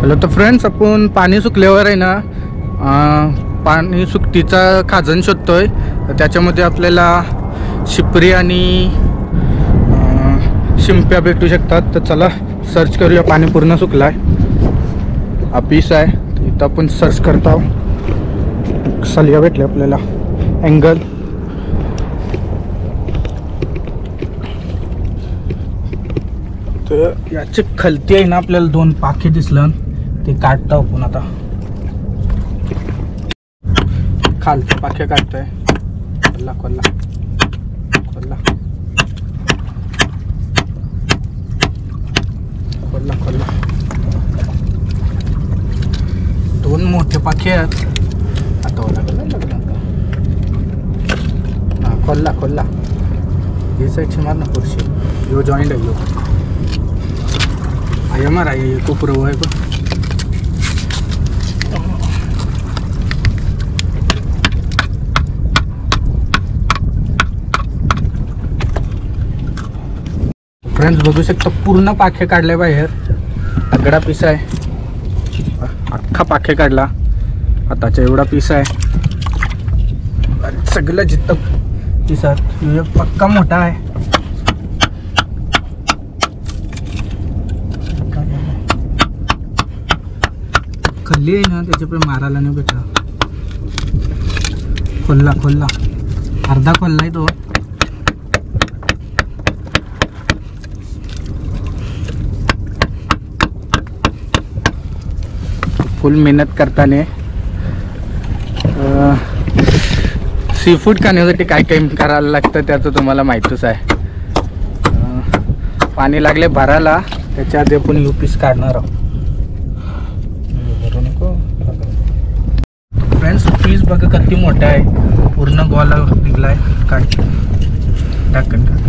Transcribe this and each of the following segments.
Hello तर friends, आपण पाणी सुकल्यावर आहे ना पाणी सुकटीचा खाजण शोधतोय. त्याच्यामध्ये आपल्याला शिपरी आणि शिंप्या भेटू शकतात. तर चला सर्च करूया. पाणी पूर्ण सुकलं आहे. हा पीस आहे इथं आपण सर्च करतो. सलिया भेटले आपल्याला, अँगल. तर याची खलती आहे ना, आपल्याला 2 पाखे दिसलं ते काढतो आपण. आता खालचे पाखे काढतोय. खोल्ला खोल्ला खोल्ला खोल्ला खोल्ला. 2 मोठे पाखे आहेत. आता हा खोल्ला खोल्ला. हे साईडची मार ना पुरशी. यो जॉईंट आहे. यो आय मार आहे. कोपरं आहे पण. फ्रेंड्स बघू शकता पूर्ण पाखे काढले बाहेर. तगडा पीस आहे. अख्खा पाखे काढला. आताचा एवढा पीस आहे. सगळं जिथं पीसात पक्का मोठा आहे. खल्ली आहे ना, त्याच्यापुढे मारायला नाही भेटला. खोल्ला खोल्ला. अर्धा खोल्ला आहे तो. फुल मेहनत करताना सी फूड खाण्यासाठी काय काय करायला लागतं त्याचं तुम्हाला माहीतच आहे. पाणी लागले भरायला, त्याच्या आधी आपण यू पीस काढणार आहोत. फ्रेंड्स पीस बघा किती मोठा आहे. पूर्ण गोला निघलाय. काढ टाकन का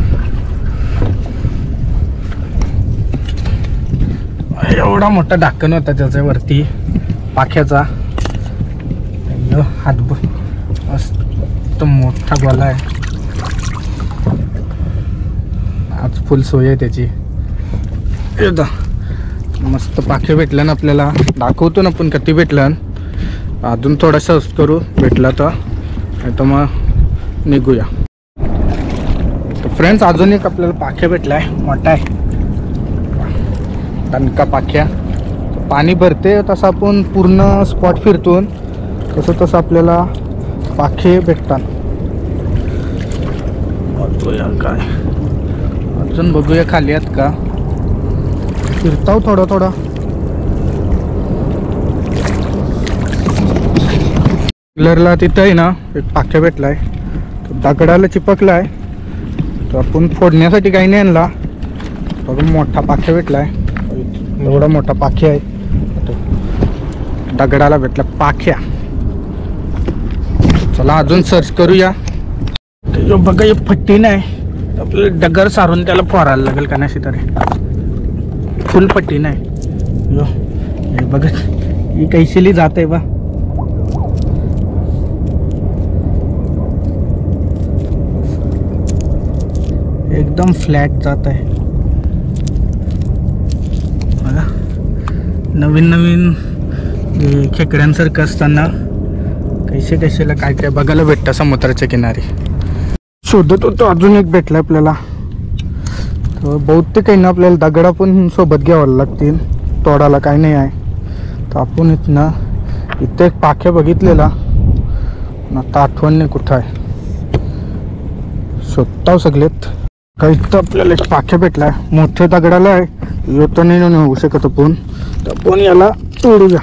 एवढा मोठा ढाकण होता त्याच्या वरती पाख्याचा. हात मस्त मोठा गोला आहे. आज फुल सोय आहे त्याची. मस्त पाखे भेटलं ना आपल्याला. दाखवतो ना आपण किती भेटलं. अजून थोडा सर्च करू भेटला तर, नाही तर मग निघूया. फ्रेंड्स अजून एक आपल्याला पाख्या भेटला आहे. मोठा आहे दणका पाख्या. पाणी भरते तसं आपण पूर्ण स्पॉट फिरतो तसं तसं आपल्याला पाखे भेटतात. बघूया काय अजून. बघूया खाली आहेत का. फिरताव थोडा थोडा. कलरला तिथं आहे ना एक पाख्या भेटलाय. दगडाला चिपकला आहे. तर आपण फोडण्यासाठी काही नाही आणला. बघून मोठा पाख्या भेटलाय. एवढा मोठा पाख्या आहे. दगडाला भेटला पाख्या. चला अजून सर्च करूया. जो बघा हे फट्टी नाही, आपल्याला डगर सारून त्याला फोरायला लागेल का नाही तरी. फुल पट्टी नाही. यो हे बघा ही कैशिली जात आहे बा. एकदम फ्लॅट जात आहे. बघा नवीन नवीन खेकड्यांसारखं असताना कैसे कैसेला काय काय बघायला भेटतं समुद्राच्या किनारी. शोधत होतो अजून एक भेटला आपल्याला. तर बहुतेक काही ना आपल्याला दगडा पण सोबत घ्यावं लागतील. तोडाला काही नाही आहे. तर आपण इथं एक पाख्या बघितलेला. आता आठवण नाही कुठं आहे. शोधताव सगळेत. काही तर आपल्याला एक पाख्या भेटला आहे. मोठ्या दगडाला आहे. येतो नाही होऊ शकत आपण. तर आपण याला तोडूया.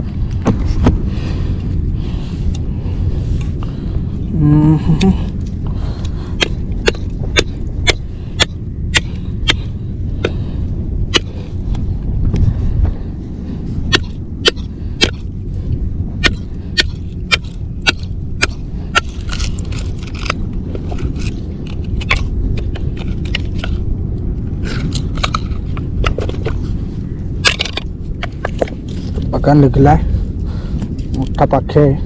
बघा निघलाय मोठा पाख्या आहे.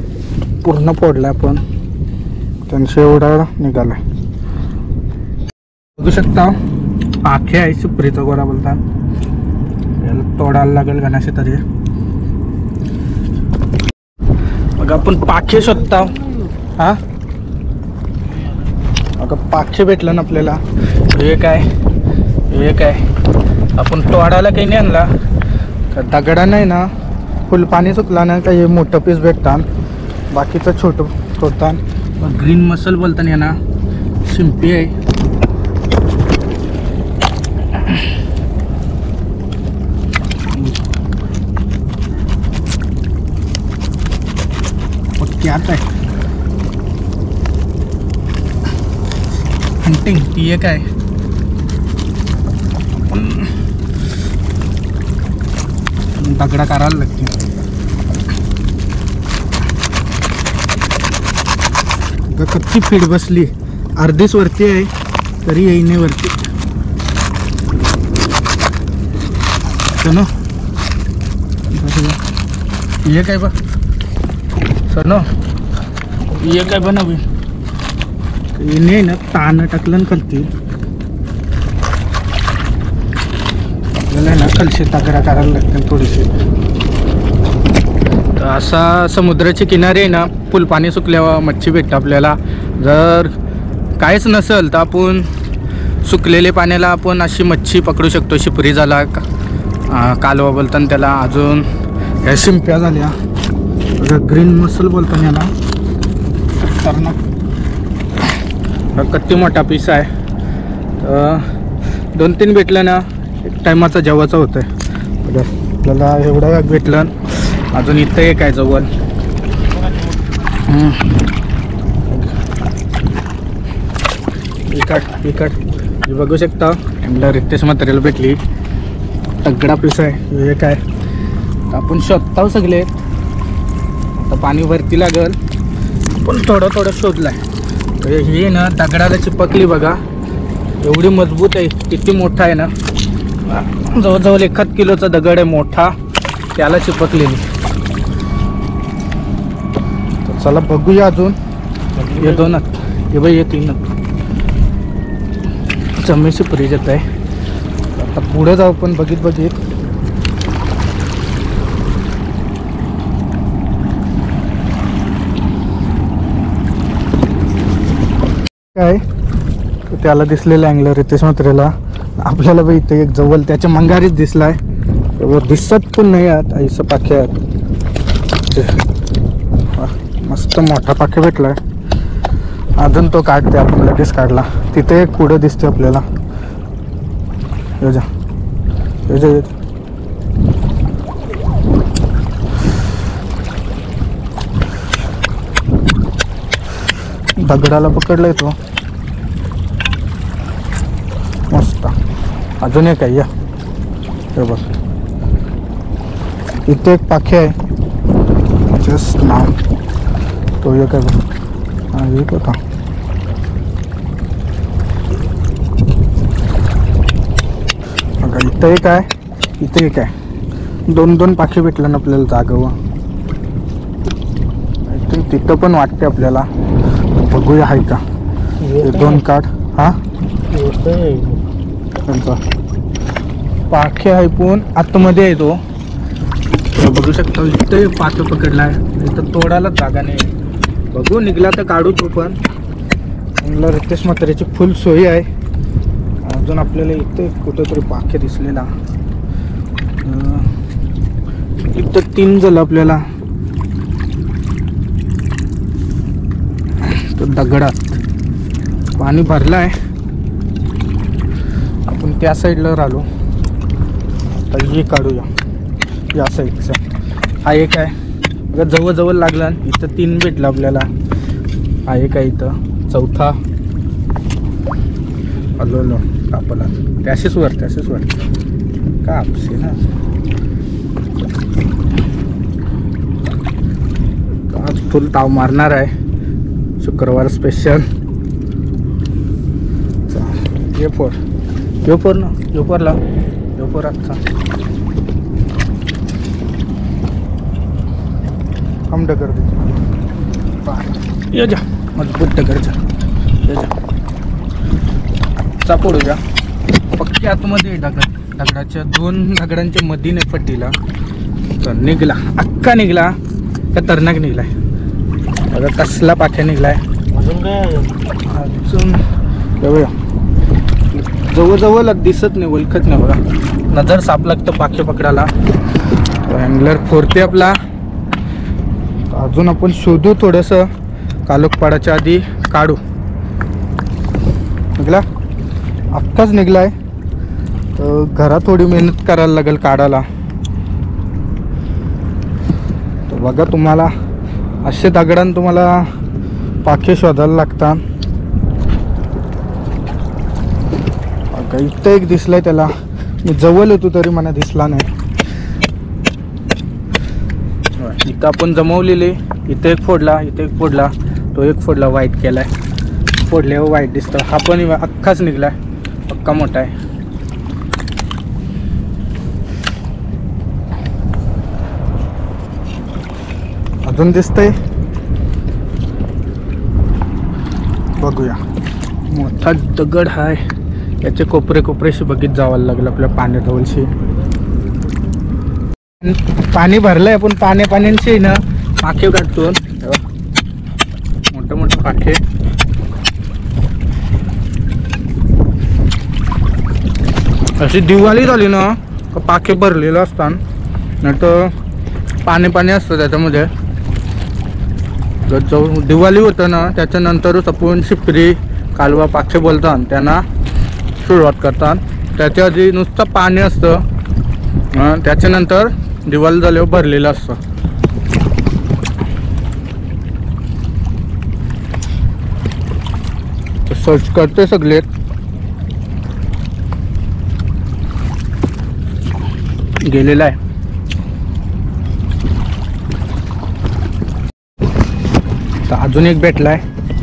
पूर्ण फोडलाय पण त्यांचा एवढा निघालाय. बघू शकता पाखे आहे सुपरीचा गोरा बोलता याला तोडायला लागेल गणाशी तरी मग आपण पाखे शोधता हा मग पाखे भेटलं ना आपल्याला हे काय आपण तोडायला काही नाही आणला दगडा नाही ना फुल पाणी सुकला ना काही मोठं पीस भेटतात बाकीचं छोटं तोडतात मग ग्रीन मसल बोलताना या ना शिंपी आहे आता आहे हंटिंग ती एक आहे दगडा करायला लागते कच्ची फीड बसली अर्धीच वरती आहे तरी येईने वरती सनो ये काय बा सनो ये काय बनवी येणे ना ताण टाकलं खालती आपल्याला ना खालशी तगडा करायला लागतील थोडीशी असा समुद्राच्या किनारे आहे ना फुल पाणी सुकल्यावर मच्छी भेटतं आपल्याला जर काहीच नसेल तर आपण सुकलेले पाण्याला आपण अशी मच्छी पकडू शकतो शिपरी झाला कालवा बोलताना त्याला अजून ह्या शिंप्या झाल्या ग्रीन मसल बोलताना याला तर ना किती मोठा पीस आहे तर 2-3 भेटलं ना एक टायमाचा जेवायचा होतं आहे आपल्याला एवढं भेटलं अजून इथं एक आहे जवळ इकड हे बघू शकता आपल्याला रितेश मटेरियल भेटली तगडा पीस आहे हे काय आपण शोधता सगळे आता पाणी वरती लागल पण थोडं शोधलाय ही ना दगडाला चिपकली बघा एवढी मजबूत आहे किती मोठा आहे ना जवळजवळ 1 किलोचा दगड आहे मोठा त्याला चिपकलेली तर चला बघूया अजून हे 2 हे बाई हे 3 चमेशी परी येत आहे आता पुढे जाऊ पण बघित काय त्याला दिसलेलं अँगलर रितेश मत्रेला आपल्याला बी इथे एक जवळ त्याच्या मंगारीच दिसलाय दिसत पण नाही आत ऐसा पाखे आहेत मस्त मोठा पाखे भेटलाय अजून तो काढते आपण लगेच काढला तिथे एक पुढे दिसते आपल्याला दगडाला पकडलाय तो मस्त अजून एक आहे या हे बघ इथे एक पाखे आहे जस्ट नाव तो एक आहे बघ हा एक होता इथं एक आहे इथे एक आहे 2 पाखे भेटलं ना आपल्याला जागेवर तिथं पण वाटते आपल्याला बघूया आहे का हे 2 काढ हा पाखे आहे पण आतमध्ये आहे तो बघू शकता इथं पाखे पकडलाय इथं तोडायला जागा नाही बघू निघला तर काढू तो पण चांगला रितेश म्हाताऱ्याची फुल सोयी आहे अजून आपल्याला इथे कुठेतरी पाखे दिसलेला इथं 3 झालं आपल्याला तो दगडात पाणी भरलं आहे आपण त्या साईडला राहिलो तर हे काढूया या साईडचा हा एक आहे जवळ लागला इथं 3 भेटलं आपल्याला हा एक आहे इथं चौथा आलो कापला त्याशीच वर का आपसे ना आज फुल ताव मारणार आहे शुक्रवार स्पेशल ये फोर ना ये फोर आजचा हम डगर दे ये जा मजबूत डगर जा ये जा वरचा पडूया पक्की आतमध्ये दगडाच्या 2 दगडांच्या मधीने फटीला तर निघला अख्खा निघला का तरनाक निघलाय बघा कसला पाख्या निघलाय अजून काय अजून बघूया जवळजवळ दिसत नाही ओळखत नाही बघा नजर साप लागतं पाखे पकडायला अँगलर फोडते आपला अजून आपण शोधू थोडंसं कालोख आधी काढू निघला अख्खाच निघलाय तर घरात थोडी मेहनत करायला लागेल काढायला तर बघा तुम्हाला असे दगडान तुम्हाला पाखे शोधायला लागतात बघा इथं एक दिसलाय त्याला मी जवळ होतो तरी मला दिसला नाही इथं आपण जमवलेले इथे एक फोडला इथे एक फोडला तो एक फोडला वाईट केलाय फोडल्यावर वाईट दिसतं हा पण अख्खाच निघलाय अख्खा मोठा आहे अजून दिसतंय बघूया मोठा दगड हाय याचे कोपरे कोपरेशी बघित जावं लागलं आपल्या पाण्याजवळशी पाणी भरलंय आपण पाण्याशी ना पाखे काढतो मोठे मोठे पाखे अशी दिवाळी झाली ना का पाखे भरलेलं असतात नाही तर पाणी असतं त्याच्यामध्ये दिवाळी होतं ना त्याच्यानंतरच आपण शिपरी कालवा पाखे बोलतात त्यांना सुरुवात करतात त्याच्या आधी नुसतं पाणी असतं त्याच्यानंतर दिवाळी झाल्यावर भरलेलं असतं सर्च करते सगळे गेलेला आहे तर अजून एक भेटलाय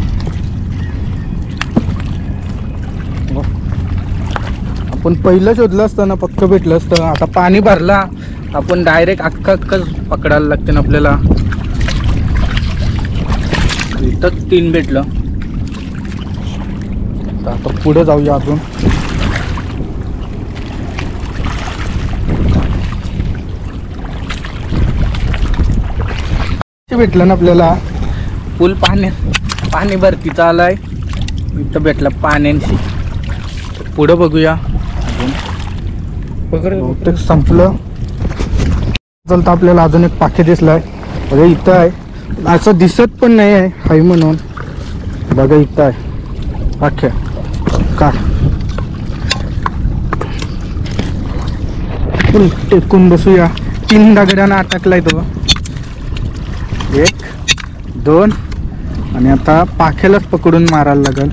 आपण पहिलं शोधलं असतं ना पक्क भेटलं असतं आता पाणी भरला आपण डायरेक्ट अख्खंच पकडायला लागते ना आपल्याला इथं 3 भेटलं तर आता पुढे जाऊया अजून भेटलं ना आपल्याला पूल पाणी भरतीचा आलाय इथं भेटला पाण्यांशी पुढं बघूया बहुतेक संपलं चलतं आपल्याला अजून एक पाखे दिसलाय अरे इथं आहे असं दिसत पण नाही आहे हाय म्हणून बघा इथं आहे पाखे काढ टेकून बसूया 3 दगडांना अटकलाय तो 1 2 आणि आता पाखेलाच पकडून मारायला लागल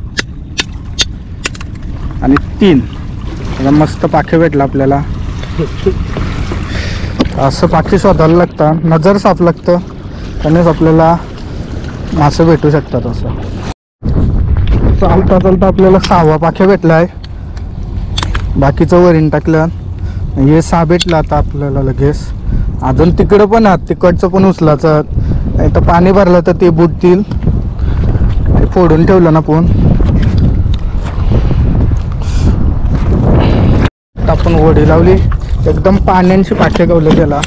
आणि 3 आता मस्त पाखे भेटला आपल्याला असं पाखे शोधायला लागतं नजर साफ लागतं त्यानेच आपल्याला मासे भेटू शकतात असं चालता आपल्याला 6वा पाखे भेटलाय बाकीचं वरीन टाकलं हे 6 भेटलं आता आपल्याला लगेच अजून तिकडं पण आहात तिकडचं पण उचलाचं नाही तर पाणी भरलं तर ते बुडतील फोडून ठेवलं ना आपण आपण वडी लावली एकदम पाण्यांशी पाखे गावलं त्याला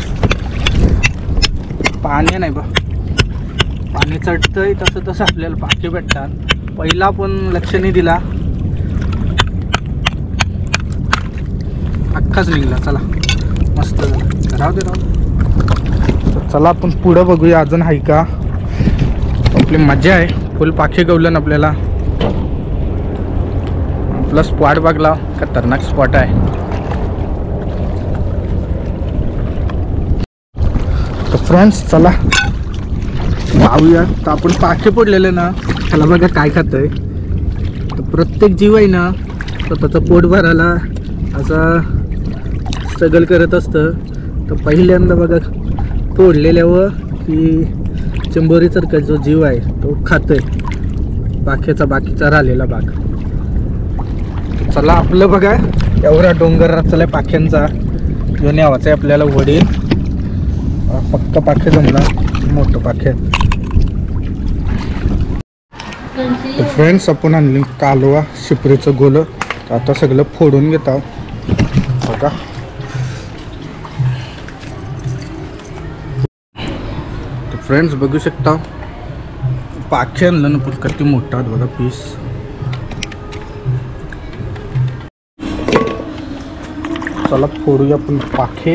पाणी नाही बा पाणी चढतंय तसं आपल्याला पाखे भेटतात पहिला पण लक्ष नाही दिला अख्खाच निघला चला मस्त राहू दे चला आपण पुढं बघूया अजून आहे का आपली मजा आहे फुल पाखे गवलं ना आपल्याला आपला स्पॉट बघला खतरनाक स्पॉट आहे तर फ्रेंड्स चला पाहूया तर आपण पाखे पडलेले ना त्याला बघा काय खातंय तर प्रत्येक जीव आहे ना स्वतःचं पोट भरायला असा स्ट्रगल करत असतं तर पहिल्यांदा बघा फोडलेल्यावर की चिंबोरीसारखा जो जीव आहे तो खातोय पाख्याचा बाकीचा राहिलेला भाग चला आपलं बघा एवढा डोंगर रचलाय पाख्यांचा घेऊन यावाचं आहे आपल्याला वडील पक्का पाखे जमला मोठं पाखे तर फ्रेंड्स आपण आणली कालवा शिपरीचं गोलं. तर आता सगळं फोडून घेता बघा. तर फ्रेंड्स बघू शकता पाखे आणलं ना पण किती मोठा बघा पीस. चला फोडूया आपण पाखे.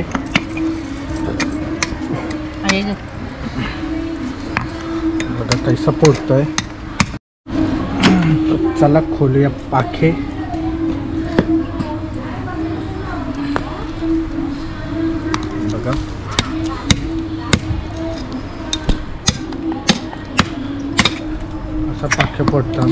बघा कैसा फोडतोय. चला खोलूया पाखे. बघा असा पाखे फोडतात.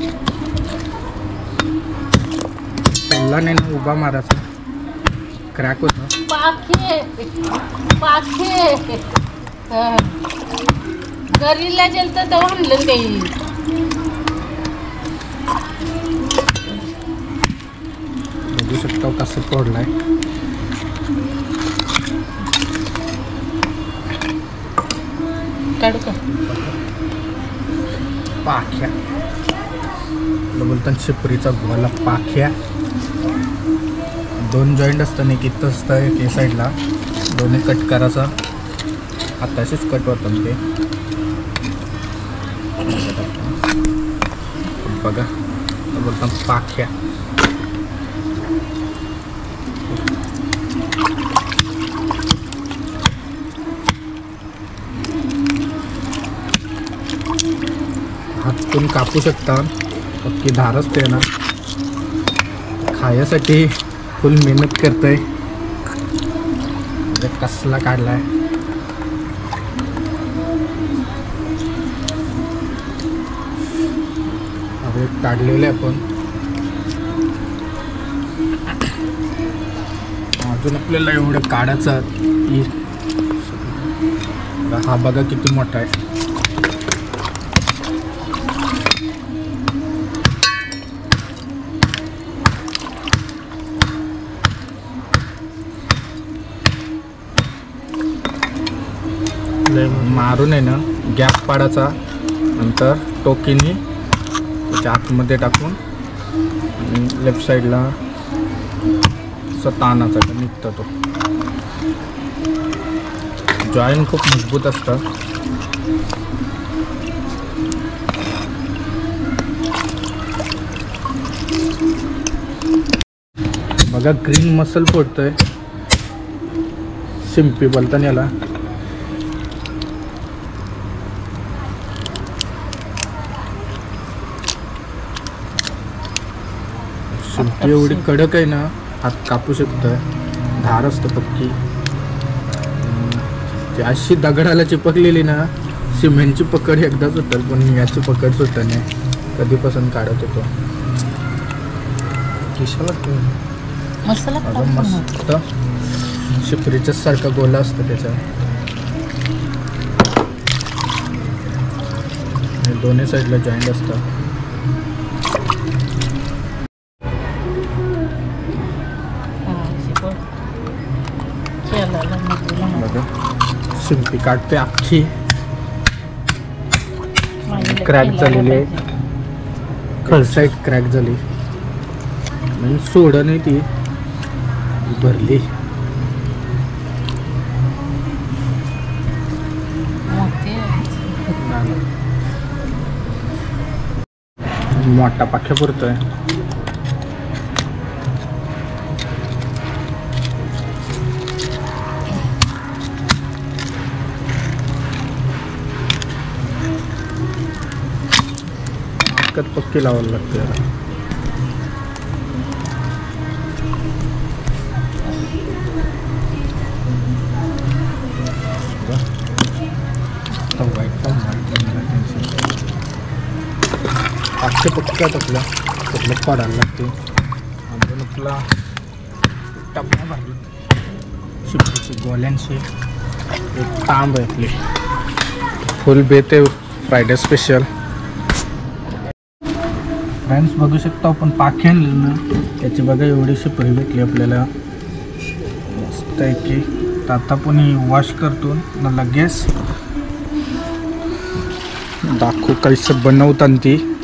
पहिला नाही ना उभा मारायचा क्रॅक होता. पाखे पाखे घरीला गेलं तर आणलं काही. बघू शकता कसं फोडलाय. काढू का पाख्या बोलतात शिपरीचा गोला पाख्या. 2 जॉईंट असतं एक इथं असतं एक ए साईडला. दोन्ही कट करायचा. हाताशीच कट होतं ते बघा. बोलतात पाख्या. हातून कापू शकता. पक्की धार असते ना. खायासाठी फुल मेहनत करतोय. कसला काढलाय. अरे काढलेले आपण. अजून आपल्याला एवढं काढायचं की हा बघा किती मोठा आहे. मारून आहे ना गॅप पाडायचा. नंतर टोकीने त्याच्या आतमध्ये टाकून आणि लेफ्ट साईडला असं ताणाचा का निघतो तो. जॉईंट खूप मजबूत असतं. बघा ग्रीन मसल फोडतोय. शिंपी बोलतात याला. शिंपी एवढी कडक आहे ना हात कापू शकतोय. धार असतं पक्की. ती अशी दगडाला चिपकलेली ना सिमेंटची पकड एकदा सुटेल पण याची पकड सुटत नाही. कधीपासून काढत होतो. किशाला मस्त शिपरीच्या सारखा गोला असतं त्याचा. दोन्ही साईडला जॉईंट असतं. शिंपी काढते अख्खी. क्रॅक झालेली आहे. खळसाईड क्रॅक झाली म्हणजे सोड नाही ती भरली. मोठा पाख्या पुरतोय. पक्की लावायला लागते याला. पाचशे पक्क्यात आपल्या कुठलं पाडायला लागते. अजून आपला टप्पा भाजी शिपरीची गोल्यांची एक तांब आहे आपली. फुल बेत आहे फ्रायडे स्पेशल. फ्रेंड्स बघू शकता आपण पाखे आणले ना त्याची बघा एवढी शिपरी भेटली आपल्याला. मस्त आहे की. आता पण वॉश करतो ना लगेच दाखवू कैसे बनवतात ती.